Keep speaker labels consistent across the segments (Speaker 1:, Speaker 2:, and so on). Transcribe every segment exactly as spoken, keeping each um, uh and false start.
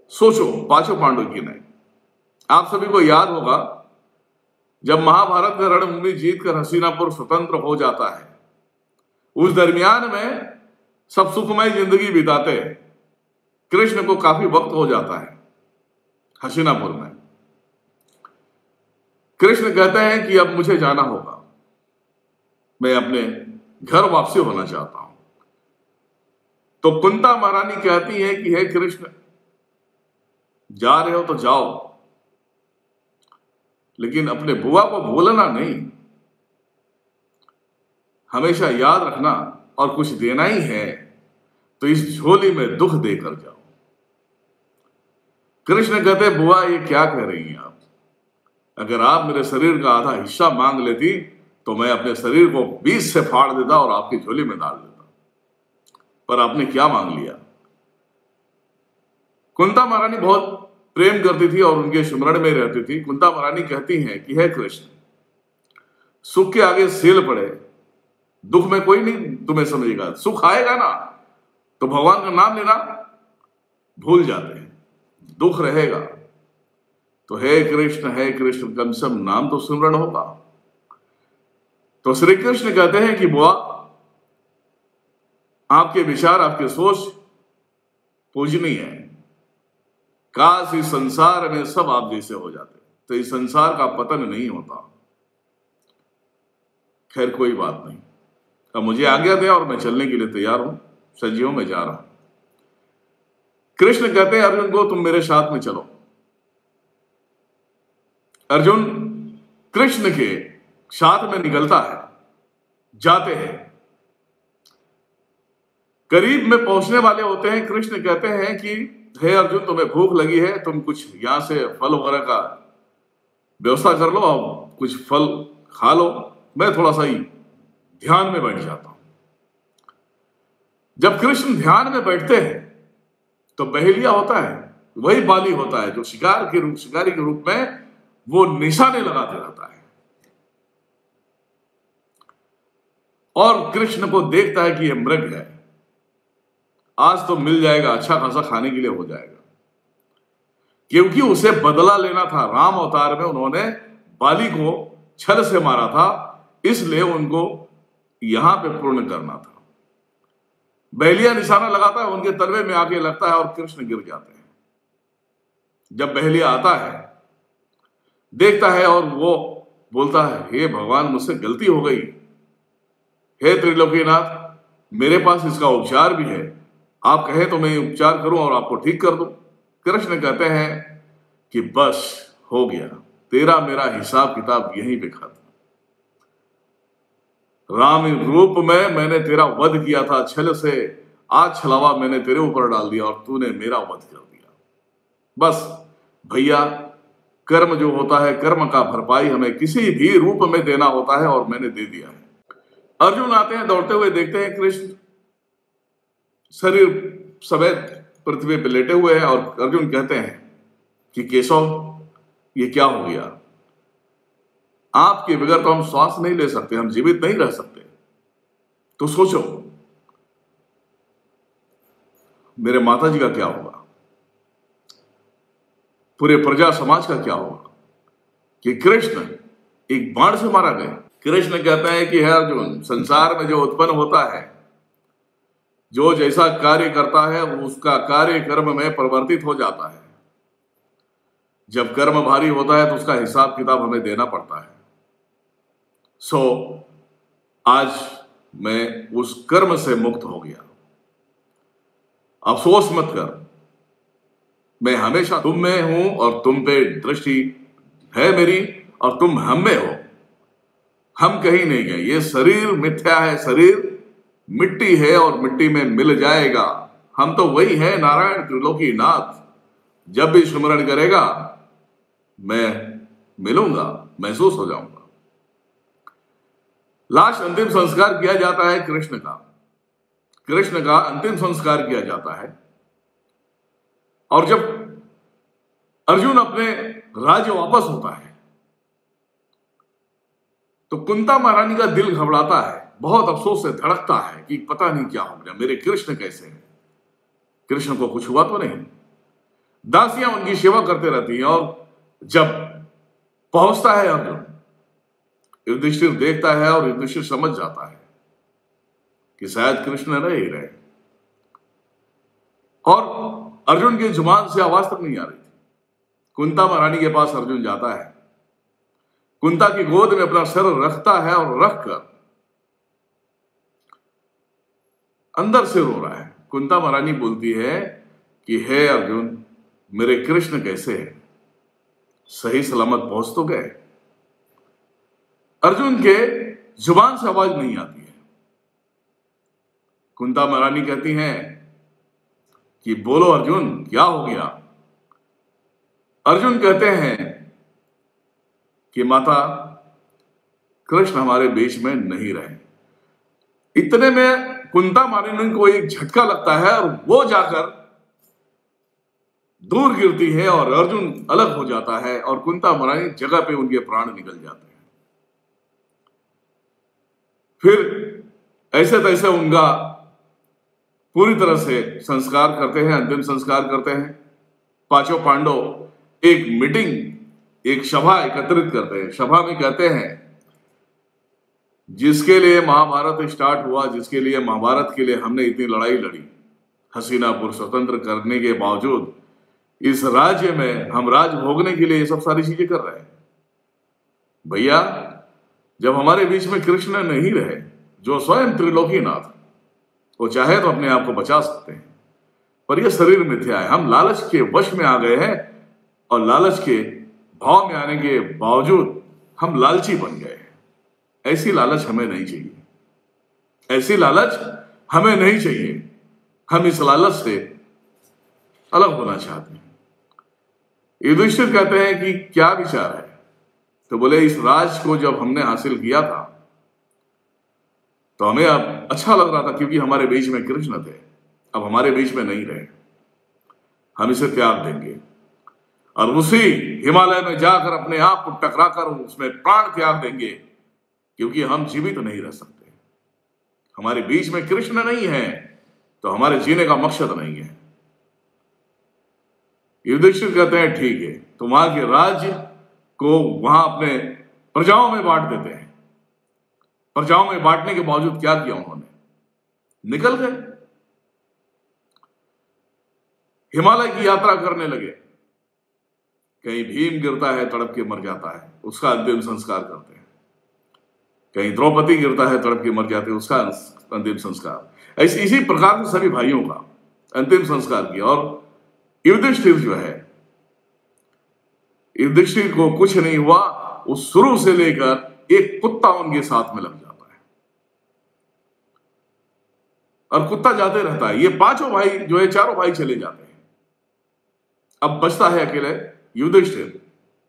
Speaker 1: सोचो, पांचों पांडव की नहीं। आप सभी को याद होगा जब महाभारत में रणभूमि जीतकर हस्तिनापुर स्वतंत्र हो जाता है, उस दरमियान में सब सुखमय जिंदगी बिताते हैं। कृष्ण को काफी वक्त हो जाता है हस्तिनापुर में। कृष्ण कहते हैं कि अब मुझे जाना होगा, मैं अपने घर वापसी होना चाहता हूं। तो कुंता महारानी कहती है कि हे कृष्ण, जा रहे हो तो जाओ, लेकिन अपने बुआ को भूलना नहीं, हमेशा याद रखना, और कुछ देना ही है तो इस झोली में दुख देकर जाओ। कृष्ण कहते, बुआ ये क्या कह रही हैं आप? अगर आप मेरे शरीर का आधा हिस्सा मांग लेती तो मैं अपने शरीर को बीच से फाड़ देता और आपकी झोली में डाल देता, पर आपने क्या मांग लिया? कुंता महारानी बहुत प्रेम करती थी और उनके स्मरण में रहती थी। कुंता महारानी कहती हैं कि हे कृष्ण, सुख के आगे सील पड़े, दुख में कोई नहीं तुम्हें समझेगा। सुख आएगा ना तो भगवान का नाम लेना भूल जाते हैं, दुख रहेगा तो हे कृष्ण हे कृष्ण कम से कम नाम तो स्मरण होगा। तो श्री कृष्ण कहते हैं कि बुआ, आपके विचार, आपकी सोच पूजनीय है। काश इस संसार में सब आप जैसे हो जाते तो इस संसार का पतन नहीं होता। खैर कोई बात नहीं, अब मुझे आज्ञा दे और मैं चलने के लिए तैयार हूं, सजियों में जा रहा हूं। कृष्ण कहते हैं अर्जुन को, तुम मेरे साथ में चलो। अर्जुन कृष्ण के साथ में निकलता है, जाते हैं, करीब में पहुंचने वाले होते हैं। कृष्ण कहते हैं कि हे अर्जुन, तुम्हें भूख लगी है, तुम कुछ यहां से फल वगैरह का व्यवस्था कर लो और कुछ फल खा लो, मैं थोड़ा सा ही ध्यान में बैठ जाता हूं। जब कृष्ण ध्यान में बैठते हैं तो बहेलिया होता है, वही बाली होता है जो शिकार के रूप शिकारी के रूप में वो निशाने लगाते रहता है, और कृष्ण को देखता है कि यह मृग है, आज तो मिल जाएगा, अच्छा खासा खाने के लिए हो जाएगा। क्योंकि उसे बदला लेना था, राम अवतार में उन्होंने बाली को छल से मारा था, इसलिए उनको यहां पे पूर्ण करना था। बहेलिया निशाना लगाता है, उनके तलवे में आके लगता है और कृष्ण गिर जाते हैं। जब बहेलिया आता है, देखता है और वो बोलता है, हे भगवान, मुझसे गलती हो गई, हे त्रिलोकीनाथ, मेरे पास इसका उपचार भी है, आप कहे तो मैं उपचार करूं और आपको ठीक कर दूं। कृष्ण कहते हैं कि बस हो गया, तेरा मेरा हिसाब किताब यहीं पे खत्म। राम रूप में मैंने तेरा वध किया था छल से, आज छलावा मैंने तेरे ऊपर डाल दिया और तूने मेरा वध कर दिया। बस भैया, कर्म जो होता है, कर्म का भरपाई हमें किसी भी रूप में देना होता है और मैंने दे दिया है। अर्जुन आते हैं, दौड़ते हुए देखते हैं कृष्ण शरीर समेत पृथ्वी पर लेटे हुए हैं, और अर्जुन कहते हैं कि केशव, ये क्या हो गया? आपके बगैर तो हम श्वास नहीं ले सकते, हम जीवित नहीं रह सकते। तो सोचो मेरे माता जी का क्या होगा, पूरे प्रजा समाज का क्या होगा कि कृष्ण एक बाण से मारा गया। कृष्ण कहता है कि हे अर्जुन, संसार में जो उत्पन्न होता है, जो जैसा कार्य करता है उसका कार्य कर्म में परिवर्तित हो जाता है। जब कर्म भारी होता है तो उसका हिसाब किताब हमें देना पड़ता है। सो आज मैं उस कर्म से मुक्त हो गया, अफसोस मत कर, मैं हमेशा तुम में हूं और तुम पे दृष्टि है मेरी और तुम हम में हो, हम कहीं नहीं गए। ये शरीर मिथ्या है, शरीर मिट्टी है और मिट्टी में मिल जाएगा। हम तो वही है, नारायण त्रिलोकीनाथ। जब भी स्मरण करेगा मैं मिलूंगा, महसूस हो जाऊंगा। लास्ट अंतिम संस्कार किया जाता है कृष्ण का, कृष्ण का अंतिम संस्कार किया जाता है। और जब अर्जुन अपने राज्य वापस होता है तो कुंता महारानी का दिल घबराता है, बहुत अफसोस से धड़कता है कि पता नहीं क्या हो गया, मेरे कृष्ण कैसे हैं, कृष्ण को कुछ हुआ तो नहीं। दासियां उनकी सेवा करते रहती हैं। और जब पहुंचता है अर्जुन, युधिष्ठिर देखता है और युधिष्ठिर समझ जाता है कि शायद कृष्ण रह ही रहे, और अर्जुन की जुबान से आवाज तक नहीं आ रही थी। कुंता महारानी के पास अर्जुन जाता है, कुंता की गोद में अपना सर रखता है और रखकर अंदर से रो रहा है। कुंता महारानी बोलती है कि हे अर्जुन, मेरे कृष्ण कैसे हैं? सही सलामत पहुंच तो गए? अर्जुन के जुबान से आवाज नहीं आती है। कुंता महारानी कहती हैं कि बोलो अर्जुन, क्या हो गया? अर्जुन कहते हैं कि माता, कृष्ण हमारे बीच में नहीं रहे। इतने में कुंता महारानी को एक झटका लगता है और वो जाकर दूर गिरती है और अर्जुन अलग हो जाता है और कुंता महारानी जगह पे उनके प्राण निकल जाते हैं। फिर ऐसे तैसे उनका पूरी तरह से संस्कार करते हैं, अंतिम संस्कार करते हैं। पांचों पांडव एक मीटिंग, एक सभा एकत्रित करते हैं। सभा में कहते हैं, जिसके लिए महाभारत स्टार्ट हुआ, जिसके लिए महाभारत के लिए हमने इतनी लड़ाई लड़ी, हस्तिनापुर स्वतंत्र करने के बावजूद इस राज्य में हम राज भोगने के लिए ये सब सारी चीजें कर रहे हैं। भैया, जब हमारे बीच में कृष्ण नहीं रहे, जो स्वयं त्रिलोकीनाथ, वो चाहे तो अपने आप को बचा सकते हैं, पर यह शरीर मिथ्या है। हम लालच के वश में आ गए हैं और लालच के भाव में आने के बावजूद हम लालची बन गए हैं। ऐसी लालच हमें नहीं चाहिए, ऐसी लालच हमें नहीं चाहिए। हम इस लालच से अलग होना चाहते हैं। युधिष्ठिर कहते हैं कि क्या विचार है? तो बोले, इस राज को जब हमने हासिल किया था तो हमें अब अच्छा लग रहा था, क्योंकि हमारे बीच में कृष्ण थे। अब हमारे बीच में नहीं रहे, हम इसे त्याग देंगे और उसी हिमालय में जाकर अपने आप को टकरा कर उसमें प्राण त्याग देंगे, क्योंकि हम जीवित नहीं रह सकते। हमारे बीच में कृष्ण नहीं है तो हमारे जीने का मकसद नहीं है। युधिष्ठिर कहते हैं, ठीक है, तो वहां के राज्य को वहां अपने प्रजाओं में बांट देते हैं। प्रजाओं में बांटने के बावजूद क्या किया उन्होंने? निकल गए, हिमालय की यात्रा करने लगे। कहीं भीम गिरता है, तड़प के मर जाता है, उसका अंतिम संस्कार करते हैं। कहीं द्रौपदी गिरता है, तड़प के मर जाते हैं, उसका अंतिम संस्कार। ऐसे इसी प्रकार से सभी भाइयों का अंतिम संस्कार किया। और युधिष्ठिर जो है, युधिष्ठिर को कुछ नहीं हुआ। उस शुरू से लेकर एक कुत्ता उनके साथ में लग जाता है और कुत्ता जाते रहता है। ये पांचों भाई जो है, चारों भाई चले जाते हैं। अब बचता है अकेले युधिष्ठिर।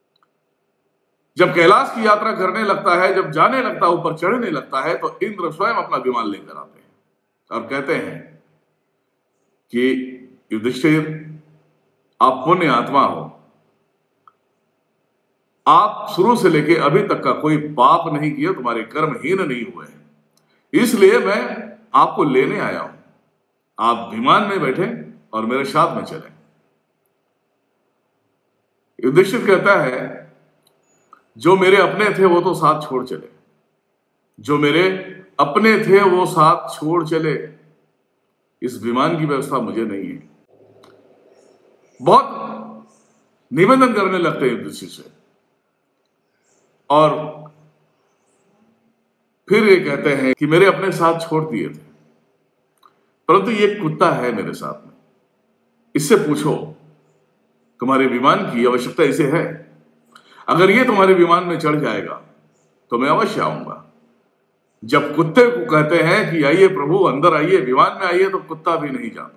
Speaker 1: जब कैलाश की यात्रा करने लगता है, जब जाने लगता है, ऊपर चढ़ने लगता है, तो इंद्र स्वयं अपना विमान लेकर आते हैं और कहते हैं कि युधिष्ठिर, आप पुण्य आत्मा हो, आप शुरू से लेके अभी तक का कोई पाप नहीं किया, तुम्हारे कर्महीन नहीं हुए, इसलिए मैं आपको लेने आया हूं। आप विमान में बैठे और मेरे साथ में चले। युधिष्ठिर कहता है, जो मेरे अपने थे वो तो साथ छोड़ चले, जो मेरे अपने थे वो साथ छोड़ चले, इस विमान की व्यवस्था मुझे नहीं है। बहुत निवेदन करने लगते हैं युधिष्ठिर से और फिर ये कहते हैं कि मेरे अपने साथ छोड़ दिए थे, परंतु ये कुत्ता है मेरे साथ में, इससे पूछो तुम्हारे विमान की आवश्यकता इसे है। अगर ये तुम्हारे विमान में चढ़ जाएगा तो मैं अवश्य आऊंगा। जब कुत्ते को कहते हैं कि आइए प्रभु, अंदर आइए, विमान में आइए, तो कुत्ता भी नहीं जाता।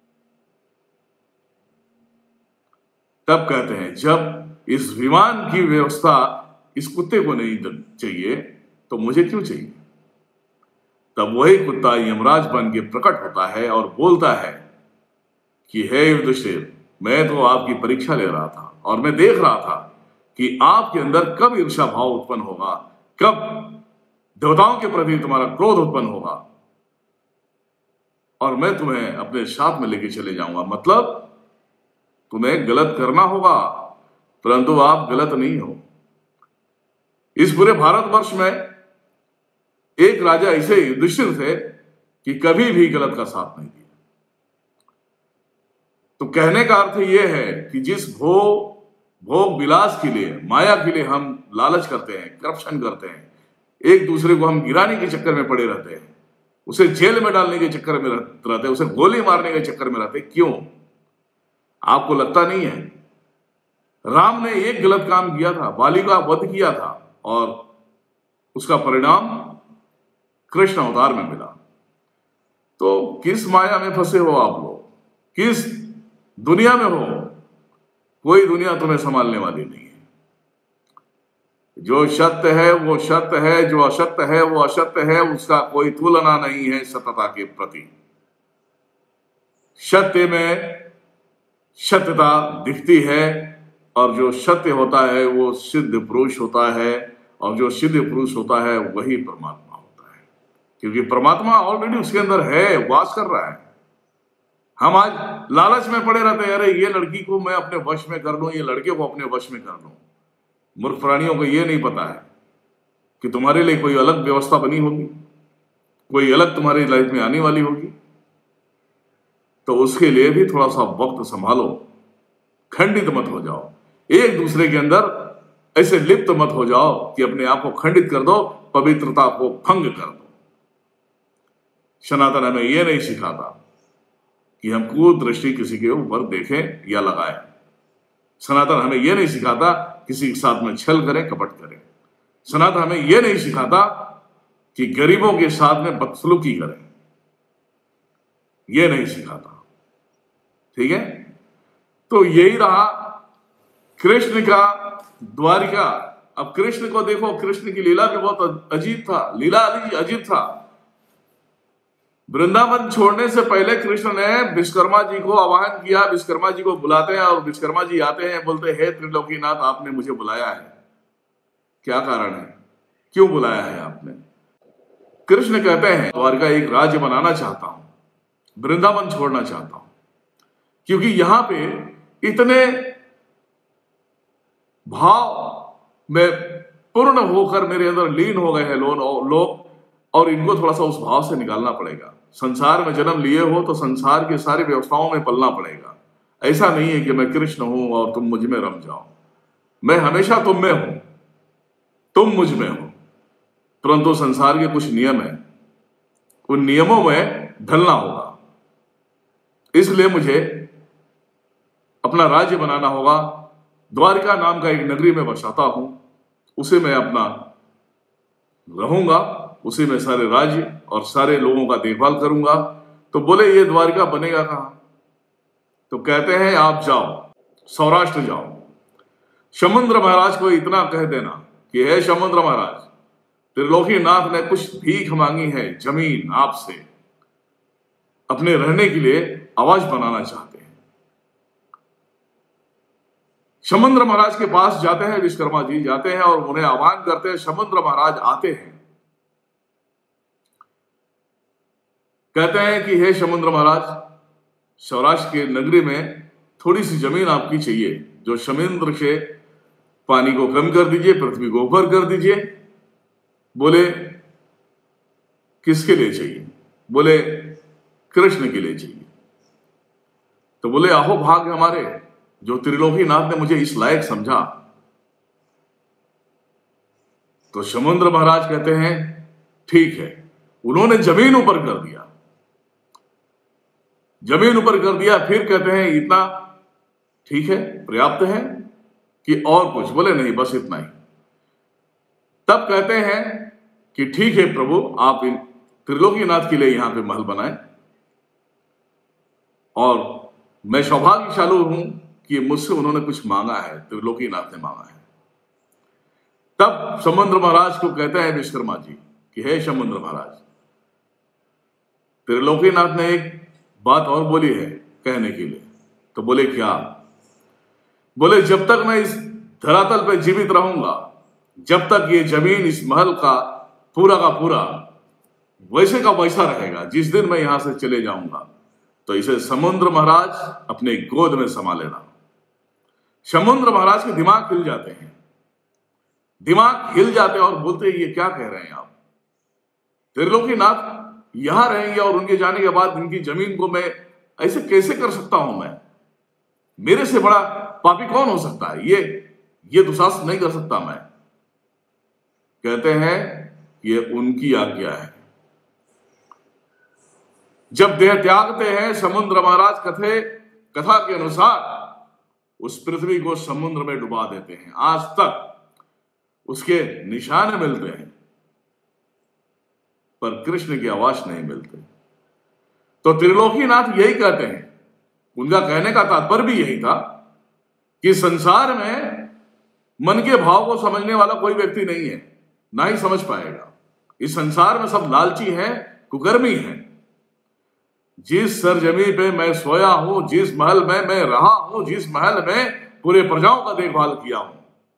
Speaker 1: तब कहते हैं, जब इस विमान की व्यवस्था इस कुत्ते को नहीं चाहिए तो मुझे क्यों चाहिए? तब वही कुत्ता यमराज बन के प्रकट होता है और बोलता है कि हे युधिष्ठिर, मैं तो आपकी परीक्षा ले रहा था और मैं देख रहा था कि आपके अंदर कब ईर्ष्या भाव उत्पन्न होगा, कब देवताओं के प्रति तुम्हारा क्रोध उत्पन्न होगा, और मैं तुम्हें अपने साथ में लेके चले जाऊंगा। मतलब तुम्हें गलत करना होगा, परंतु आप गलत नहीं हो। इस पूरे भारतवर्ष में एक राजा ऐसे युधिष्ठिर थे कि कभी भी गलत का साथ नहीं दिया। तो कहने का अर्थ यह है कि जिस भोग भोग विलास के लिए, माया के लिए हम लालच करते हैं, करप्शन करते हैं, एक दूसरे को हम गिराने के चक्कर में पड़े रहते हैं, उसे जेल में डालने के चक्कर में रहते हैं, उसे गोली मारने के चक्कर में रहते हैं, क्यों? आपको लगता नहीं है? राम ने एक गलत काम किया था, बाली का वध किया था, और उसका परिणाम कृष्ण अवतार में मिला। तो किस माया में फंसे हो आप लोग? किस दुनिया में हो? कोई दुनिया तुम्हें संभालने वाली नहीं है। जो सत्य है वो सत्य है, जो असत्य है वो असत्य है, उसका कोई तुलना नहीं है सत्यता के प्रति। सत्य में सत्यता दिखती है, और जो सत्य होता है वो सिद्ध पुरुष होता है, और जो सिद्ध पुरुष होता है वही परमात्मा होता है, क्योंकि परमात्मा ऑलरेडी उसके अंदर है, वास कर रहा है। हम आज लालच में पड़े रहते हैं, अरे ये लड़की को मैं अपने वश में कर लूं, ये लड़के को अपने वश में कर लूं। मूर्ख प्राणियों को ये नहीं पता है कि तुम्हारे लिए कोई अलग व्यवस्था बनी होगी, कोई अलग तुम्हारी लाइफ में आने वाली होगी। तो उसके लिए भी थोड़ा सा वक्त संभालो, खंडित मत हो जाओ, एक दूसरे के अंदर ऐसे लिप्त मत हो जाओ कि अपने आप को खंडित कर दो, पवित्रता को भंग कर दो। सनातन हमें यह नहीं सिखाता कि हम कुदृष्टि किसी के ऊपर देखें या लगाएं। सनातन हमें यह नहीं सिखाता किसी के साथ में छल करें, कपट करें। सनातन हमें यह नहीं सिखाता कि गरीबों के साथ में बदसलूकी करें, यह नहीं सिखाता। ठीक है, तो यही रहा कृष्ण का द्वारिका। अब कृष्ण को देखो, कृष्ण की लीला भी बहुत अजीब था, लीला अजीब था। वृंदावन छोड़ने से पहले कृष्ण ने विश्वकर्मा जी को आवाहन किया। विश्वकर्मा जी को बुलाते हैं और विश्वकर्मा जी आते हैं, बोलते हैं, हे त्रिलोकीनाथ, आपने मुझे बुलाया है, क्या कारण है, क्यों बुलाया है आपने? कृष्ण कहते हैं, द्वारका एक राज्य बनाना चाहता हूं, वृंदावन छोड़ना चाहता हूं, क्योंकि यहां पे इतने भाव में पूर्ण होकर मेरे अंदर लीन हो गए हैं लोग, और इनको थोड़ा सा उस भाव से निकालना पड़ेगा। संसार में जन्म लिए हो तो संसार के सारी व्यवस्थाओं में पलना पड़ेगा। ऐसा नहीं है कि मैं कृष्ण हूं और तुम मुझ में रम जाओ। मैं हमेशा तुम में हूं, तुम मुझ में हो, परंतु संसार के कुछ नियम है, उन नियमों में ढलना होगा। इसलिए मुझे अपना राज्य बनाना होगा। द्वारिका नाम का एक नगरी में बसाता हूं, उसे मैं अपना रहूंगा, उसी में सारे राज्य और सारे लोगों का देखभाल करूंगा। तो बोले, ये द्वारिका बनेगा कहां? तो कहते हैं, आप जाओ, सौराष्ट्र जाओ, समुद्र महाराज को इतना कह देना कि हे समुद्र महाराज, त्रिलोकीनाथ ने कुछ भीख मांगी है, जमीन आपसे, अपने रहने के लिए आवास बनाना चाहते हैं। समुद्र महाराज के पास जाते हैं, विश्वकर्मा जी जाते हैं और उन्हें आह्वान करते हैं। समुद्र महाराज आते हैं, कहते हैं कि हे समुद्र महाराज, सौराष्ट्र के नगरी में थोड़ी सी जमीन आपकी चाहिए, जो समुद्र से पानी को कम कर दीजिए, पृथ्वी को ऊपर कर दीजिए। बोले, किसके लिए चाहिए? बोले, कृष्ण के लिए चाहिए। तो बोले, आहो भाग्य हमारे, जो त्रिलोकीनाथ ने मुझे इस लायक समझा। तो समुद्र महाराज कहते हैं, ठीक है। उन्होंने जमीन ऊपर कर दिया, जमीन ऊपर कर दिया। फिर कहते हैं, इतना ठीक है, पर्याप्त है कि और कुछ? बोले, नहीं, बस इतना ही। तब कहते हैं कि ठीक है प्रभु, आप इन त्रिलोकीनाथ के लिए यहां पे महल बनाए, और मैं सौभाग्यशाली हूं कि मुझसे उन्होंने कुछ मांगा है, त्रिलोकीनाथ ने मांगा है। तब समुद्र महाराज को कहते हैं विश्वकर्मा जी कि हे समुद्र महाराज, त्रिलोकीनाथ ने एक बात और बोली है कहने के लिए। तो बोले, क्या? बोले, जब तक मैं इस धरातल पर जीवित रहूंगा, जब तक ये जमीन इस महल का पूरा का पूरा वैसे का वैसा रहेगा। जिस दिन मैं यहां से चले जाऊंगा तो इसे समुद्र महाराज अपने गोद में समा लेना, समुद्र महाराज के दिमाग हिल जाते हैं, दिमाग हिल जाते हैं और बोलते हैं ये क्या कह रहे हैं आप, त्रिलोकीनाथ यहां रहेंगे और उनके जाने के बाद इनकी जमीन को मैं ऐसे कैसे कर सकता हूं, मैं मेरे से बड़ा पापी कौन हो सकता है, ये ये दुशासन नहीं कर सकता मैं। कहते हैं ये उनकी आज्ञा है। जब देह त्यागते हैं समुद्र महाराज कथे कथा के अनुसार उस पृथ्वी को समुद्र में डुबा देते हैं, आज तक उसके निशान मिलते हैं पर कृष्ण की आवाज नहीं मिलती। तो त्रिलोकीनाथ यही कहते हैं, उनका कहने का तात्पर्य भी यही था कि संसार में मन के भाव को समझने वाला कोई व्यक्ति नहीं है, ना ही समझ पाएगा। इस संसार में सब लालची है, कुकर्मी है। जिस सरजमी पे मैं सोया हूं, जिस महल में मैं रहा हूं, जिस महल में पूरे प्रजाओं का देखभाल किया हूं,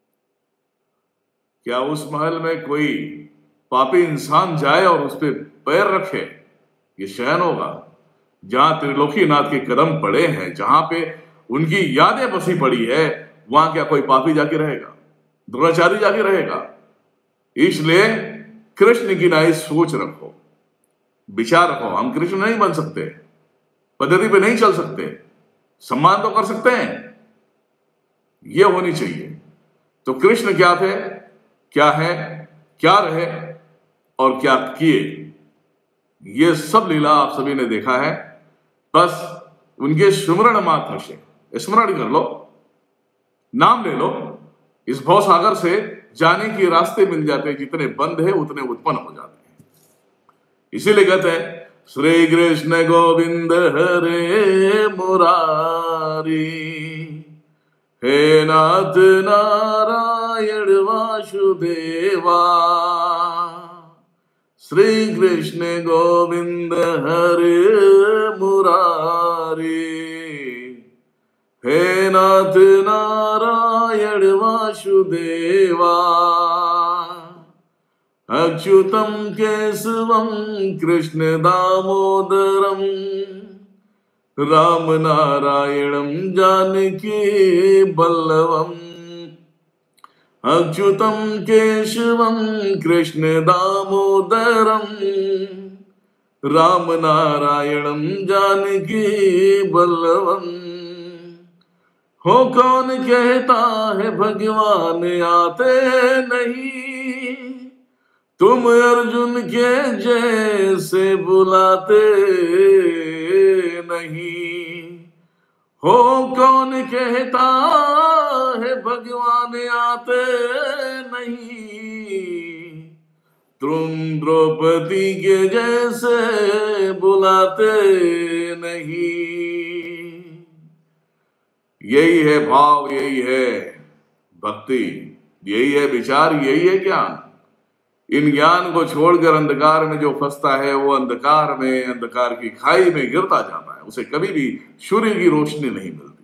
Speaker 1: क्या उस महल में कोई पापी इंसान जाए और उस पर पैर रखे? ये शयन होगा जहां त्रिलोकीनाथ के कदम पड़े हैं, जहां पे उनकी यादें बसी पड़ी है, वहां क्या कोई पापी जाके रहेगा, दुराचारी जाके रहेगा? इसलिए कृष्ण की नई सोच रखो, विचार रखो। हम कृष्ण नहीं बन सकते, पद्धति पे नहीं चल सकते, सम्मान तो कर सकते हैं, ये होनी चाहिए। तो कृष्ण क्या थे, क्या है, क्या रहे और क्या किए, ये सब लीला आप सभी ने देखा है। बस उनके स्मरण मात्र से स्मरण कर लो, नाम ले लो, इस भवसागर से जाने के रास्ते मिल जाते हैं, जितने बंद है उतने उत्पन्न हो जाते हैं। इसीलिए कहते हैं श्री कृष्ण गोविंद हरे मुरारी, हे नाथ नारायण वासुदेवा। श्री कृष्ण गोविंद हरे मुरारी, हे नाथ नारायण वासुदेवा। अच्युतम केशवम कृष्ण दामोदरम, राम नारायणम जानकी बल्लवम। अच्युतम केशवम कृष्ण दामोदरम, राम नारायणम जानकी बल्लवम। हो कौन कहता है भगवान आते नहीं, तुम अर्जुन के जैसे बुलाते नहीं। हो कौन कहता है भगवान आते नहीं, तुम द्रौपदी के जैसे बुलाते नहीं। यही है भाव, यही है भक्ति, यही है विचार, यही है ज्ञान। इन ज्ञान को छोड़कर अंधकार में जो फंसता है वो अंधकार में, अंधकार की खाई में गिरता जाता है, उसे कभी भी सूर्य की रोशनी नहीं मिलती।